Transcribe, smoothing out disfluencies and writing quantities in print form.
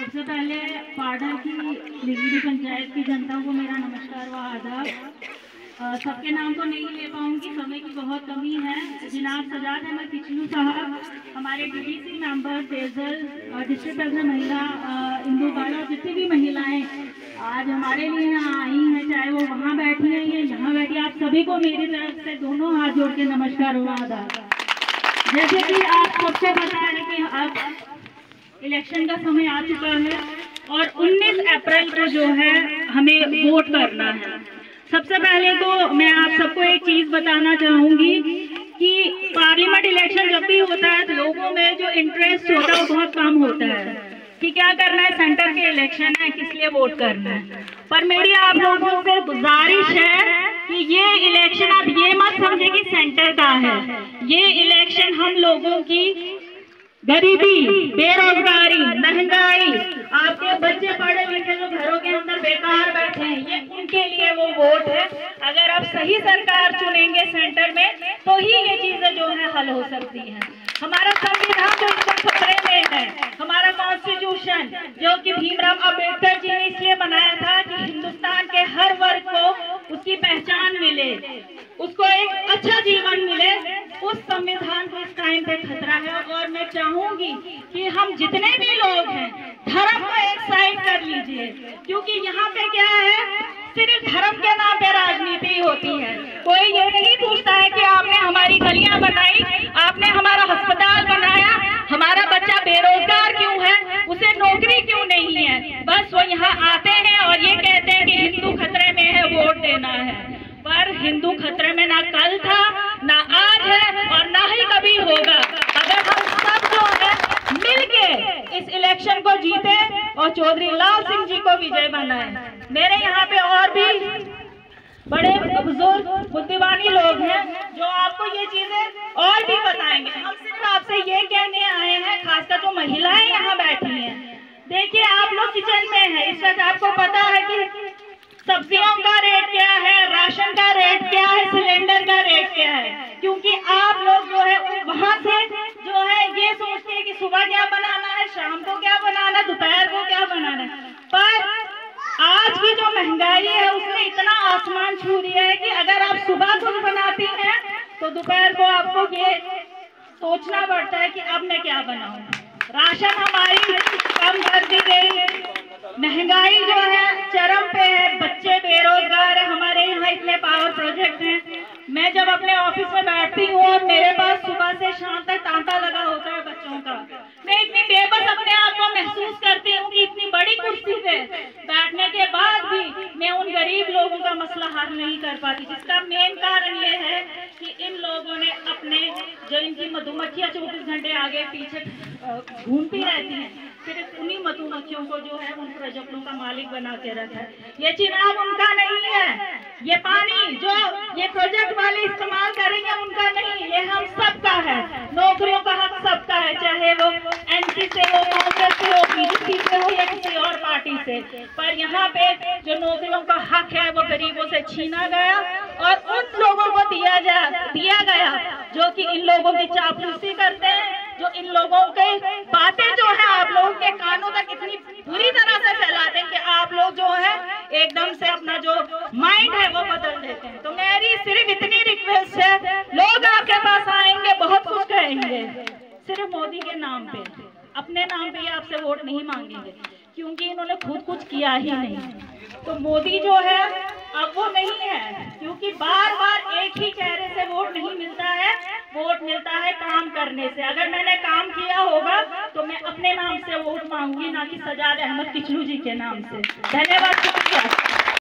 सबसे पहले पाडा की लिगड़ी पंचायत की जनता को मेरा नमस्कार व आदाब। सबके नाम तो नहीं ले पाऊंगी, समय की बहुत कमी है। जनाब सजाद अहमद किचलू साहब, हमारे DDC member, Tejal, district president महिला, इंदू बाला, जितनी भी महिलाएं आज हमारे लिए यहाँ आई हैं, चाहे वो वहाँ बैठी हैं या यहाँ बैठी, आप सभी को मेरी तरफ से दोनों हाथ जोड़ के नमस्कार व आदाब। जैसे कि आप सबसे पता है कि अब इलेक्शन का समय आ चुका है और 19 अप्रैल को जो है हमें वोट करना है। सबसे पहले तो मैं आप सबको एक चीज बताना चाहूंगी कि पार्लियामेंट इलेक्शन जब भी होता है तो लोगों में जो इंटरेस्ट होता है वो बहुत कम होता है कि क्या करना है, सेंटर के इलेक्शन है किस लिए वोट करना है। पर मेरी आप लोगों से गुजारिश है कि ये इलेक्शन आप ये मत समझे कि सेंटर का है, ये इलेक्शन हम लोगों की गरीबी, बेरोजगारी, महंगाई, आपके बच्चे पढ़े लिखे जो घरों के अंदर बेकार बैठे हैं, ये उनके लिए वो वोट है। अगर आप सही सरकार चुनेंगे सेंटर में तो ही ये चीजें जो है हल हो सकती हैं। हमारा संविधान जो एकदम खतरे में है, हमारा कॉन्स्टिट्यूशन जो कि भीमराव अम्बेडकर जी ने इसलिए बनाया था कि हिंदुस्तान के हर वर्ग को उसकी पहचान मिले, उसको एक अच्छा जीवन मिले, उस संविधान को इस टाइम पे खतरा है। और मैं चाहूंगी कि हम जितने भी लोग हैं धर्म को एक साइड कर लीजिए, क्योंकि यहाँ पे क्या है, सिर्फ धर्म के नाम पे राजनीति होती है। कोई ये नहीं पूछता है कि आपने हमारी गलियां बनाई, आपने हमारा अस्पताल बनाया, हमारा बच्चा बेरोजगार क्यों है, उसे नौकरी क्यों नहीं है। बस वो यहाँ आते हैं और ये कहते हैं कि हिंदू खतरे में है, वोट देना है। पर हिंदू खतरे में ना कल था, ना आज है और ना ही कभी होगा। अगर हम सब जो है मिलके इस इलेक्शन को जीते और चौधरी लाल सिंह जी को विजय बनाए। मेरे यहाँ पे और भी बड़े बुजुर्ग बुद्धिमानी लोग हैं जो आपको ये चीजें और भी बताएंगे। हम सिर्फ आपसे ये कहने आए हैं, खासकर जो महिलाएं यहाँ बैठी हैं, देखिए आप लोग किचन में हैं, इस वक्त आपको पता है कि सब्जियों का रेट क्या है, राशन का रेट क्या है, सिलेंडर का रेट क्या है, क्योंकि आप लोग जो है वहां से जो है ये सोचते हैं कि सुबह क्या बनाना है, शाम को क्या बनाना है, दोपहर को क्या बनाना है। पर आज की जो महंगाई है उसने इतना आसमान छू दिया है कि अगर आप सुबह कुछ बनाती हैं तो दोपहर को आपको ये सोचना पड़ता है कि अब मैं क्या बनाऊं। राशन हमारी कम कर दी गई, महंगाई जो है चरम पे है, बच्चे बेरोजगार है, हमारे यहाँ इतने पावर प्रोजेक्ट हैं। मैं जब अपने ऑफिस में बैठती हूँ और मेरे पास सुबह से शाम तक तांता लगा होता है बच्चों का, मैं इतनी बेबस अपने आप को महसूस करती हूँ कि इतनी बड़ी कुर्सी पे बैठने के बाद भी मैं उन गरीब लोगों का मसला हल नहीं कर पाती, जिसका मेन कारण ये है कि इन लोगों ने अपने जो इनकी मधुमक्खियाँ 24 घंटे आगे पीछे घूमती रहती हैं, सिर्फ उन्हीं मधुमक्खियों को जो है उन प्रोजेक्टों का मालिक बना के रखा है। ये चुनाव उनका नहीं है, ये पानी जो ये प्रोजेक्ट वाले इस्तेमाल करेंगे उनका नहीं, ये हम सबका है। नौकरियों का हक सबका है, चाहे वो एनसी से हो, कांग्रेस से हो, बीजेपी से हो या किसी और पार्टी से। पर यहाँ पे जो नौकरियों का हक है वो गरीबों से छीना गया और उन लोगों को दिया गया जो कि इन लोगों की चापलूसी करते हैं, जो इन लोगों के बातें जो है आप लोगों के कानों तक इतनी बुरी तरह से फैलाते हैं कि आप लोग जो है एकदम से अपना जो माइंड है वो बदल देते हैं। तो मेरी सिर्फ इतनी रिक्वेस्ट है, लोग आपके पास आएंगे, बहुत कुछ कहेंगे, सिर्फ मोदी के नाम पे, अपने नाम पे ये आपसे वोट नहीं मांगेंगे, क्योंकि इन्होंने खुद कुछ किया ही नहीं। तो मोदी जो है अब वो नहीं है, क्योंकि बार बार एक ही चेहरे से वोट नहीं मिलता है, वोट मिलता है काम करने से। अगर मैंने काम किया होगा तो मैं अपने नाम से वोट मांगूंगी, ना कि सजाद अहमद किचलू जी के नाम से। धन्यवाद, शुक्रिया।